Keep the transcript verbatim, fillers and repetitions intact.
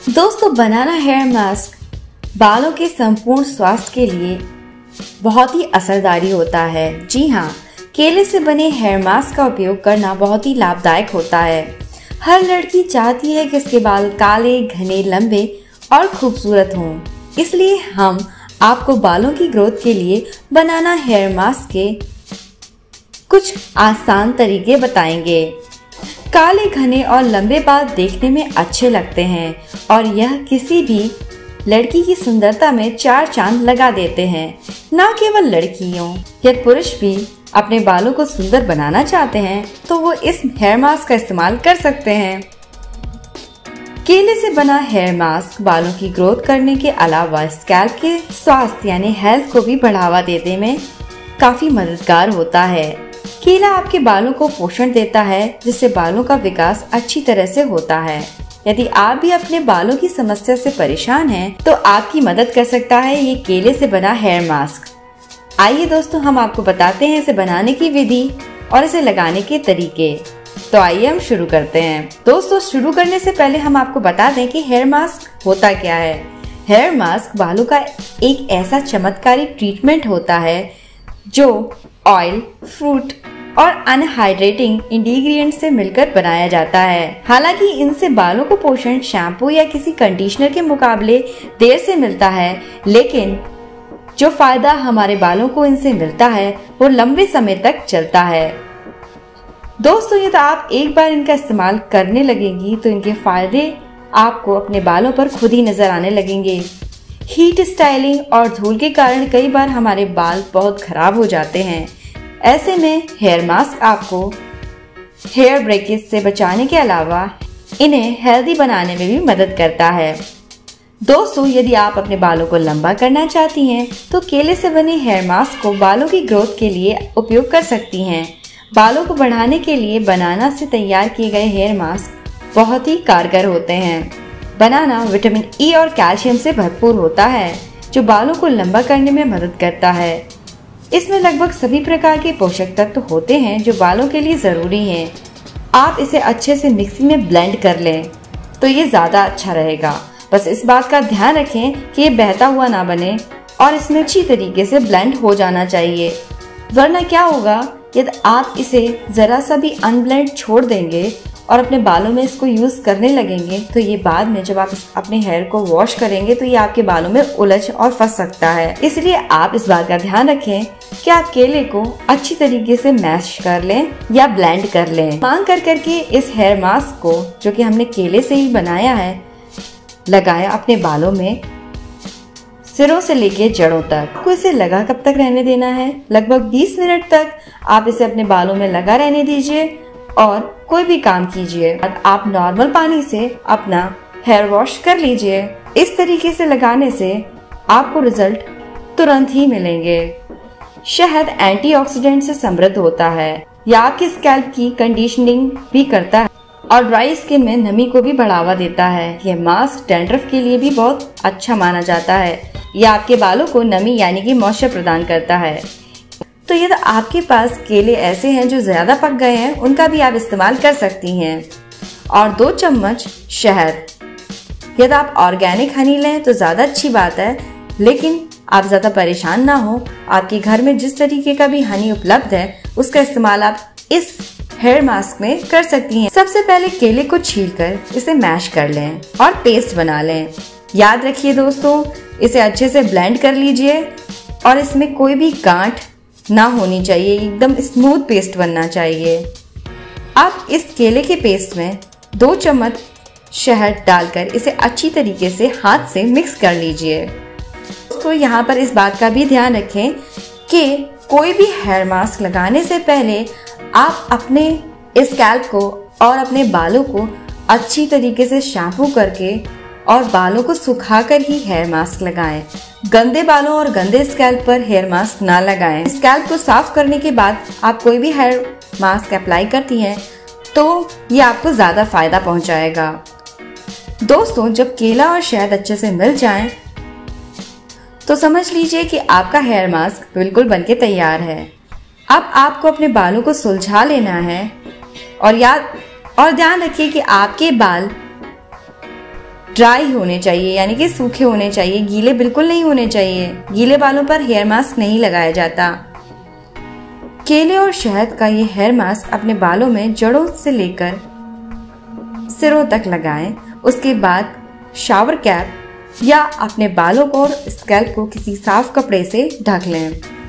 दोस्तों, बनाना hair mask बालों के संपूर्ण स्वास्थ्य के लिए बहुत ही असरदारी होता है। जी हाँ, केले से बने हेयर मास्क का उपयोग करना बहुत ही लाभदायक होता है। हर लड़की चाहती है कि उसके बाल काले, घने, लंबे और खूबसूरत हों। इसलिए हम आपको बालों की ग्रोथ के लिए बनाना हेयर मास्क के कुछ आसान तरीके बताएंगे। काले, घने और लंबे बाल देखने में अच्छे लगते हैं और यह किसी भी लड़की की सुंदरता में चार चांद लगा देते हैं। न केवल लड़कियों, यदि पुरुष भी अपने बालों को सुंदर बनाना चाहते हैं तो वो इस हेयर मास्क का इस्तेमाल कर सकते हैं। केले से बना हेयर मास्क बालों की ग्रोथ करने के अलावा स्कैल्प के स्वास्थ्य यानी हेल्थ को भी बढ़ावा देने में काफी मददगार होता है। केला आपके बालों को पोषण देता है, जिससे बालों का विकास अच्छी तरह से होता है। यदि आप भी अपने बालों की समस्या से परेशान हैं, तो आपकी मदद कर सकता है ये केले से बना हेयर मास्क। आइए दोस्तों, हम आपको बताते हैं इसे बनाने की विधि और इसे लगाने के तरीके। तो आइए हम शुरू करते हैं। दोस्तों, शुरू करने से पहले हम आपको बता दें कि हेयर मास्क होता क्या है। हेयर मास्क बालों का एक ऐसा चमत्कारी ट्रीटमेंट होता है जो ऑयल, फ्रूट और अनहाइड्रेटिंग इंग्रेडिएंट से मिलकर बनाया जाता है। हालांकि इनसे बालों को पोषण शैम्पू या किसी कंडीशनर के मुकाबले देर से मिलता है, लेकिन जो फायदा हमारे बालों को इनसे मिलता है वो लंबे समय तक चलता है। दोस्तों, यदि आप एक बार इनका इस्तेमाल करने लगेंगी तो इनके फायदे आपको अपने बालों पर खुद ही नजर आने लगेंगे। हीट, स्टाइलिंग और धूल के कारण कई बार हमारे बाल बहुत खराब हो जाते हैं। ऐसे में हेयर मास्क आपको हेयर ब्रेकेज से बचाने के अलावा इन्हें हेल्दी बनाने में भी मदद करता है। दोस्तों, यदि आप अपने बालों को लंबा करना चाहती हैं तो केले से बने हेयर मास्क को बालों की ग्रोथ के लिए उपयोग कर सकती हैं। बालों को बढ़ाने के लिए बनाना से तैयार किए गए हेयर मास्क बहुत ही कारगर होते हैं। बनाना विटामिन ई और कैल्शियम से भरपूर होता है, जो बालों को लंबा करने में मदद करता है। इसमें लगभग सभी प्रकार के पोषक तत्व होते हैं जो बालों के लिए जरूरी हैं। आप इसे अच्छे से मिक्सी में ब्लेंड कर लें तो ये ज्यादा अच्छा रहेगा। बस इस बात का ध्यान रखें कि ये बहता हुआ ना बने और इसमें अच्छी तरीके से ब्लेंड हो जाना चाहिए, वरना क्या होगा यदि आप इसे जरा सा भी अनब्लेंड छोड़ देंगे और अपने बालों में इसको यूज करने लगेंगे तो ये बाद में जब आप अपने हेयर को वॉश करेंगे तो ये आपके बालों में उलझ और फंस सकता है। इसलिए आप इस बात का ध्यान रखें कि आप केले को अच्छी तरीके से मैश कर लें या ब्लेंड कर लें। मांग कर करके इस हेयर मास्क को, जो कि हमने केले से ही बनाया है, लगाएं अपने बालों में सिरों से लेके जड़ों तक। आपको इसे लगा कब तक रहने देना है? लगभग बीस मिनट तक आप इसे अपने बालों में लगा रहने दीजिए और कोई भी काम कीजिए। आप नॉर्मल पानी से अपना हेयर वॉश कर लीजिए। इस तरीके से लगाने से आपको रिजल्ट तुरंत ही मिलेंगे। शहद एंटीऑक्सीडेंट से समृद्ध होता है, यह आपके स्कैल्प की कंडीशनिंग भी करता है और ड्राई स्किन में नमी को भी बढ़ावा देता है। यह मास्क डैंड्रफ के लिए भी बहुत अच्छा माना जाता है। यह आपके बालों को नमी यानी कि मॉइस्चर प्रदान करता है। तो यदि आपके पास केले ऐसे हैं जो ज्यादा पक गए हैं, उनका भी आप इस्तेमाल कर सकती हैं। और दो चम्मच शहद। यदि आप ऑर्गेनिक हनी लें तो ज्यादा अच्छी बात है, लेकिन आप ज्यादा परेशान ना हो, आपके घर में जिस तरीके का भी हनी उपलब्ध है उसका इस्तेमाल आप इस हेयर मास्क में कर सकती हैं। सबसे पहले केले को छीलकर इसे मैश कर लें और पेस्ट बना लें। याद रखिए दोस्तों, इसे अच्छे से ब्लेंड कर लीजिए और इसमें कोई भी गांठ ना होनी चाहिए, एकदम स्मूथ पेस्ट बनना चाहिए। आप इस केले के पेस्ट में दो चम्मच शहद डालकर इसे अच्छी तरीके से हाथ से मिक्स कर लीजिए। तो यहाँ पर इस बात का भी ध्यान रखें कि कोई भी हेयर मास्क लगाने से पहले आप अपने स्कैल्प को और अपने बालों को अच्छी तरीके से शैम्पू करके और बालों को सुखाकर ही हेयर मास्क लगाएं। गंदे बालों और गंदे स्कैल्प पर हेयर मास्क ना लगाएं। स्कैल्प को साफ करने के बाद आप कोई भी हेयर मास्क अप्लाई करती हैं तो ये आपको ज्यादा फायदा पहुंचाएगा। दोस्तों, जब केला और शहद अच्छे से मिल जाएं, तो समझ लीजिए कि आपका हेयर मास्क बिल्कुल बनके तैयार है। अब आपको अपने बालों को सुलझा लेना है और याद और ध्यान रखिए कि आपके बाल ड्राई होने चाहिए, यानी कि सूखे होने चाहिए, गीले बिल्कुल नहीं होने चाहिए। गीले बालों पर हेयर मास्क नहीं लगाया जाता। केले और शहद का ये हेयर मास्क अपने बालों में जड़ों से लेकर सिरों तक लगाएं। उसके बाद शावर कैप या अपने बालों को और स्कैल्प को किसी साफ कपड़े से ढक लें।